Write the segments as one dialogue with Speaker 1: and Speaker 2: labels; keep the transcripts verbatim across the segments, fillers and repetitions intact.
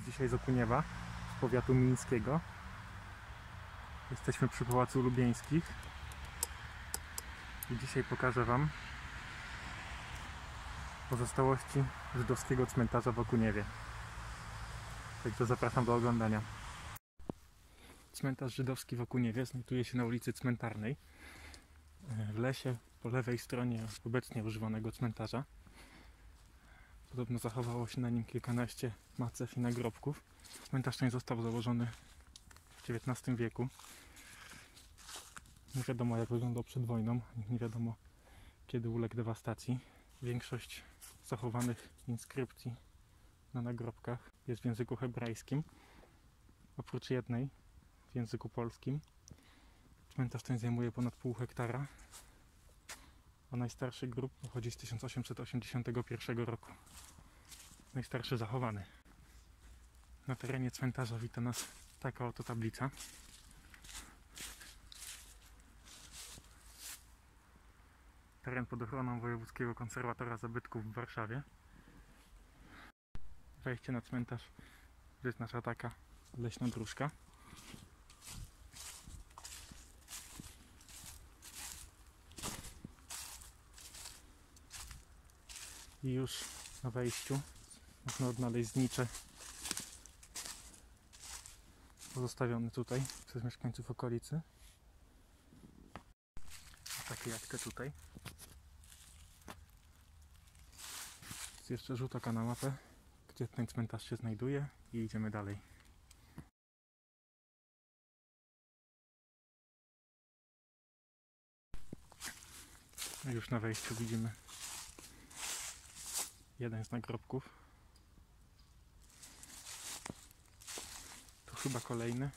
Speaker 1: dzisiaj z Okuniewa, z powiatu mińskiego. Jesteśmy przy Pałacu Lubieńskich i dzisiaj pokażę Wam pozostałości żydowskiego cmentarza w Okuniewie. Także zapraszam do oglądania. Cmentarz żydowski w Okuniewie znajduje się na ulicy Cmentarnej, w lesie po lewej stronie obecnie używanego cmentarza. Podobno zachowało się na nim kilkanaście macew i nagrobków. Cmentarz ten został założony w dziewiętnastym wieku. Nie wiadomo, jak wyglądał przed wojną, nie wiadomo, kiedy uległ dewastacji. Większość zachowanych inskrypcji na nagrobkach jest w języku hebrajskim, oprócz jednej w języku polskim. Cmentarz ten zajmuje ponad pół hektara, a najstarszy grób pochodzi z tysiąc osiemset osiemdziesiątego pierwszego roku. Najstarszy zachowany. Na terenie cmentarza wita nas taka oto tablica. Teren pod ochroną Wojewódzkiego Konserwatora Zabytków w Warszawie. Wejście na cmentarz wyznacza taka leśna dróżka. I już na wejściu można odnaleźć znicze pozostawione tutaj przez mieszkańców okolicy. Takie jak te tutaj. Jest jeszcze rzut oka na mapę, gdzie ten cmentarz się znajduje, i idziemy dalej. No już na wejściu widzimy jeden z nagrobków. Tu chyba kolejny.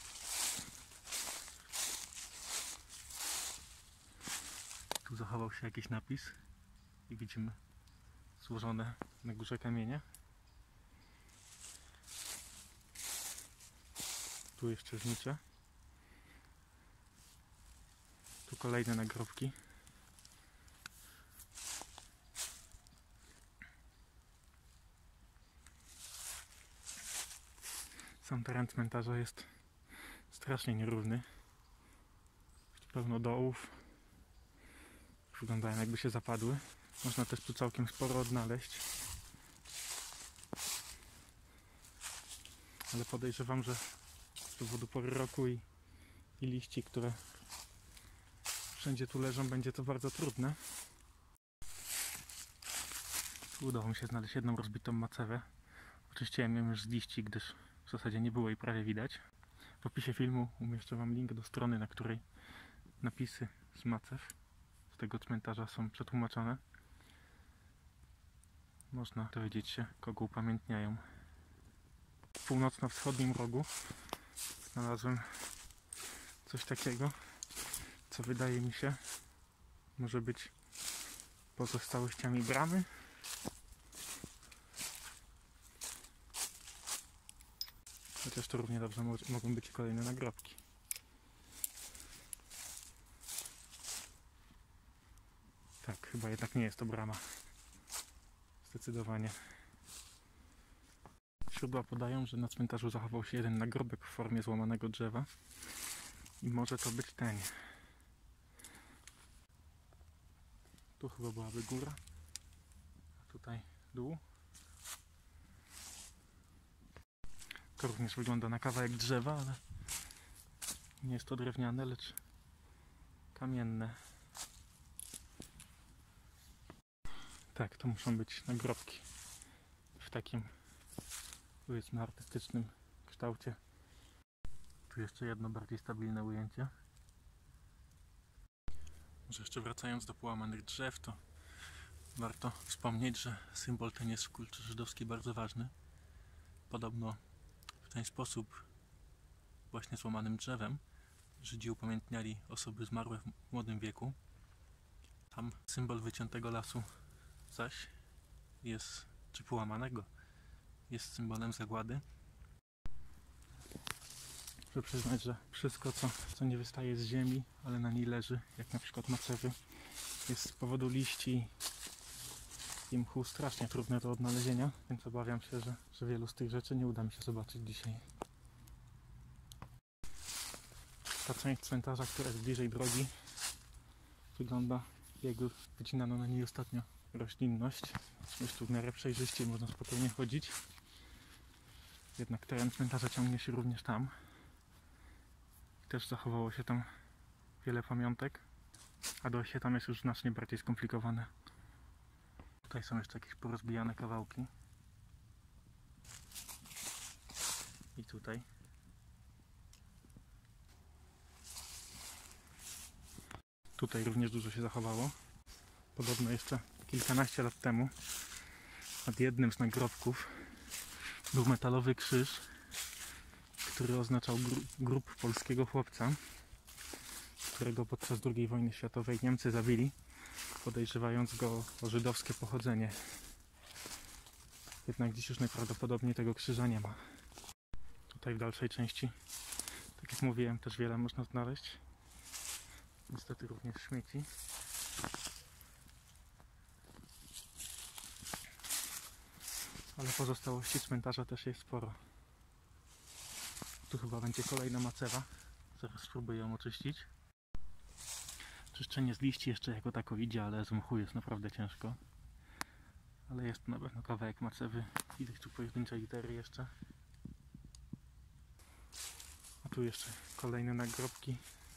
Speaker 1: Tu zachował się jakiś napis i widzimy złożone na górze kamienie. Tu jeszcze znicze. Tu kolejne nagrobki. Sam teren cmentarza jest strasznie nierówny. Pełno dołów. Wyglądają, jakby się zapadły. Można też tu całkiem sporo odnaleźć. Ale podejrzewam, że z powodu pory roku i, i liści, które wszędzie tu leżą, będzie to bardzo trudne. Udało mi się znaleźć jedną rozbitą macewę. Oczyściłem ją już z liści, gdyż w zasadzie nie było jej prawie widać. W opisie filmu umieszczę Wam link do strony, na której napisy z macew z tego cmentarza są przetłumaczone. Można dowiedzieć się, kogo upamiętniają. W północno-wschodnim rogu znalazłem coś takiego, co wydaje mi się może być pozostałościami bramy. Chociaż to równie dobrze mogą być kolejne nagrobki. Tak, chyba jednak nie jest to brama. Zdecydowanie. Źródła podają, że na cmentarzu zachował się jeden nagrobek w formie złamanego drzewa i może to być ten. Tu chyba byłaby góra, a tutaj dół. To również wygląda na kawałek drzewa, ale nie jest to drewniane, lecz kamienne. Tak, to muszą być nagrobki w takim, powiedzmy, artystycznym kształcie. Tu jeszcze jedno bardziej stabilne ujęcie. Może jeszcze wracając do połamanych drzew, to warto wspomnieć, że symbol ten jest w kulturze żydowskiej bardzo ważny. Podobno w ten sposób, właśnie złamanym drzewem, Żydzi upamiętniali osoby zmarłe w młodym wieku. Tam symbol wyciętego lasu zaś jest, czy połamanego, jest symbolem zagłady. Muszę przyznać, że wszystko, co, co nie wystaje z ziemi, ale na niej leży, jak na przykład macewy, jest z powodu liści i mchu strasznie trudne do odnalezienia, więc obawiam się, że, że wielu z tych rzeczy nie uda mi się zobaczyć dzisiaj. Ta część cmentarza, która jest bliżej drogi, wygląda, jakby wycinano na niej ostatnio roślinność. Jest tu w miarę przejrzyście i można spokojnie chodzić. Jednak teren cmentarza ciągnie się również tam. Też zachowało się tam wiele pamiątek, a dojście tam jest już znacznie bardziej skomplikowane. Tutaj są jeszcze jakieś porozbijane kawałki. I tutaj. Tutaj również dużo się zachowało. Podobno jeszcze kilkanaście lat temu nad jednym z nagrobków był metalowy krzyż, który oznaczał gru grób polskiego chłopca, którego podczas drugiej wojny światowej Niemcy zabili, podejrzewając go o żydowskie pochodzenie. Jednak dziś już najprawdopodobniej tego krzyża nie ma. Tutaj w dalszej części, tak jak mówiłem, też wiele można znaleźć. Niestety również śmieci. Ale pozostałości cmentarza też jest sporo. Tu chyba będzie kolejna macewa. Zaraz spróbuję ją oczyścić. Czyszczenie z liści jeszcze jako tako idzie, ale z mchu jest naprawdę ciężko. Ale jest tu na pewno kawałek macewy. Widać tu pojedyncze litery jeszcze. A tu jeszcze kolejne nagrobki.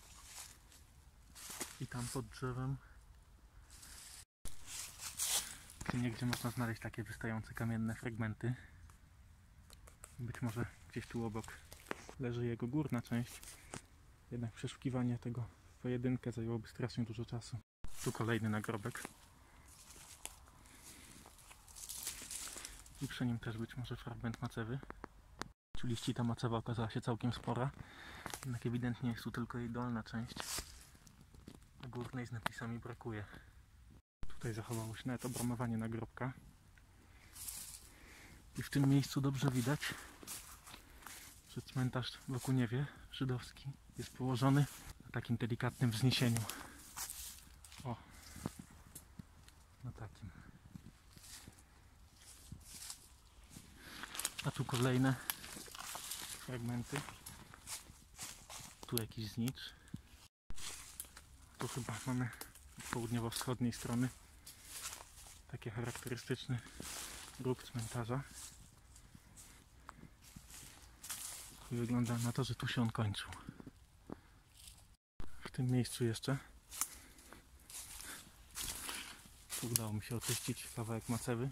Speaker 1: I tam pod drzewem. Gdzie można znaleźć takie wystające kamienne fragmenty. Być może gdzieś tu obok leży jego górna część. Jednak przeszukiwanie tego w pojedynkę zajęłoby strasznie dużo czasu. Tu kolejny nagrobek. I przy nim też być może fragment macewy. Tu liści ta macewa okazała się całkiem spora. Jednak ewidentnie jest tu tylko jej dolna część. A górnej z napisami brakuje. Tutaj zachowało się nawet obramowanie nagrobka. I w tym miejscu dobrze widać, że cmentarz w Okuniewie żydowski jest położony na takim delikatnym wzniesieniu. O, na takim. A tu kolejne fragmenty. Tu jakiś znicz. Tu chyba mamy z południowo-wschodniej strony taki charakterystyczny róg cmentarza. I wygląda na to, że tu się on kończył. W tym miejscu jeszcze tu udało mi się oczyścić kawałek macewy.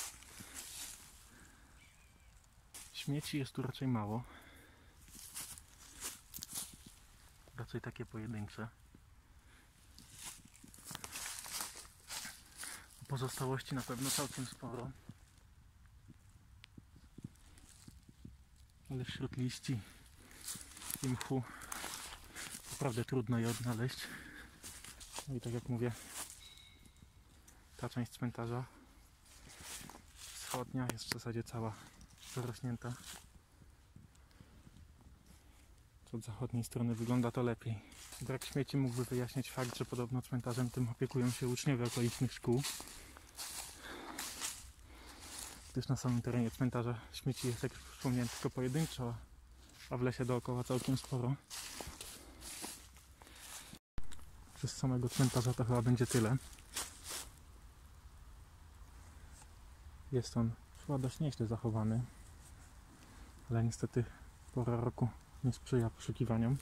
Speaker 1: Śmieci jest tu raczej mało. Raczej takie pojedyncze. Pozostałości na pewno całkiem sporo. Ale wśród liści i mchu naprawdę trudno je odnaleźć. No i tak jak mówię, ta część cmentarza wschodnia jest w zasadzie cała zarośnięta. Od zachodniej strony wygląda to lepiej. Brak śmieci mógłby wyjaśniać fakt, że podobno cmentarzem tym opiekują się uczniowie okolicznych szkół. Gdyż na samym terenie cmentarza śmieci jest, jak już wspomniałem, tylko pojedynczo, a w lesie dookoła całkiem sporo. Z samego cmentarza to chyba będzie tyle. Jest on chyba dość nieźle zachowany, ale niestety pora roku nie sprzyja poszukiwaniom.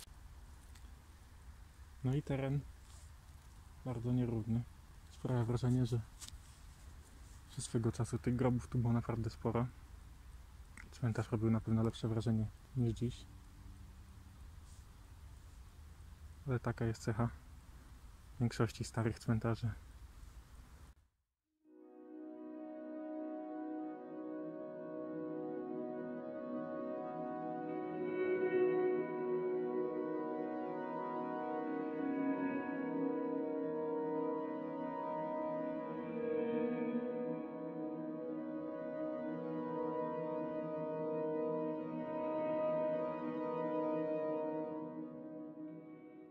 Speaker 1: No i teren bardzo nierówny. Sprawia wrażenie, że, że swego czasu tych grobów tu było naprawdę sporo. Cmentarz robił na pewno lepsze wrażenie niż dziś. Ale taka jest cecha większości starych cmentarzy.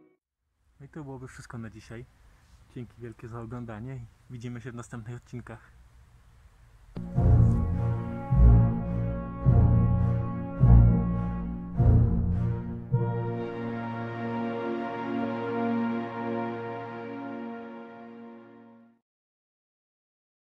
Speaker 1: No i to byłoby wszystko na dzisiaj. Dzięki wielkie za oglądanie i widzimy się w następnych odcinkach.